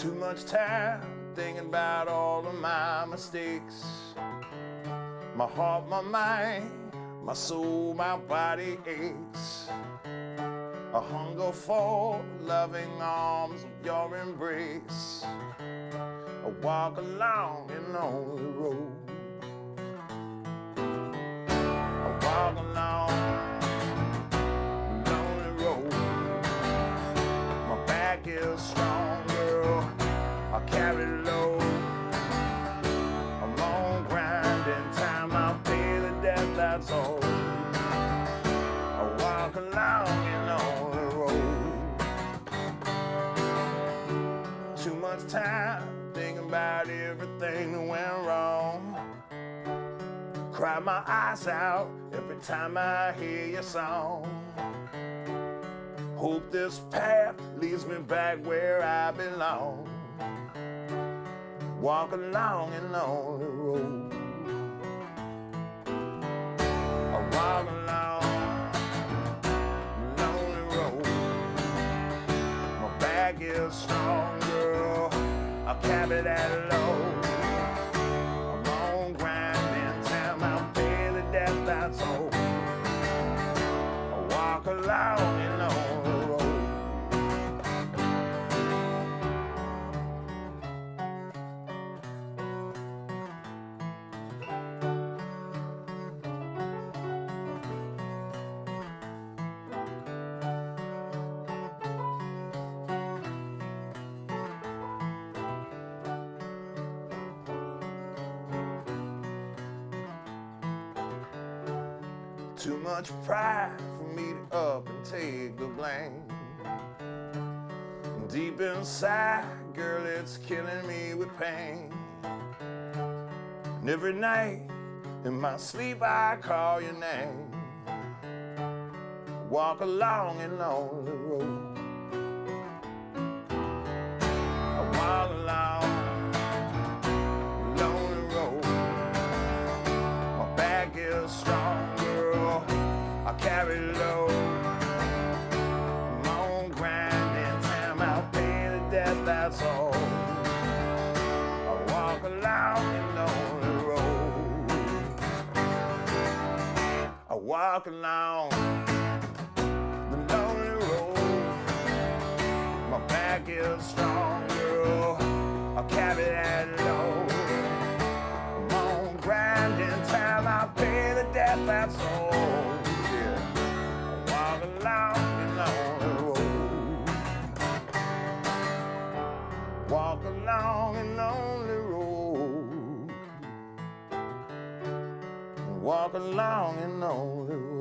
Too much time thinking about all of my mistakes. My heart, my mind, my soul, my body aches. A hunger for loving arms of your embrace. I walk along an lonely road. I walk along a lonely road. My back is strong, girl. I carry load. I'm on grinding time. I'll pay the debt, that's all. I walk along an lonely road. Too much time thinking about everything that went wrong. Cry my eyes out every time I hear your song. Hope this path leads me back where I belong. Walk along an lonely road. I walk along a lonely road. My back is strong, girl. I carry that load. I'm on grinding time. I'll pay the debt, that's all. I walk along an lonely road. Too much pride for me to up and take the blame. Deep inside, girl, it's killing me with pain. And every night in my sleep I call your name. Walk along a lonely road. I walk along a lonely road. My back is strong, girl. I carry load. I'm on grinding time. I'll pay the debt, that's all. I walk along a lonely road. I walk along the lonely road. My back is strong, girl. I carry that load. I'm on grinding time. I'll pay the debt, that's all. Walk along a lonely road. Walk along a lonely road. Walk along a lonely road.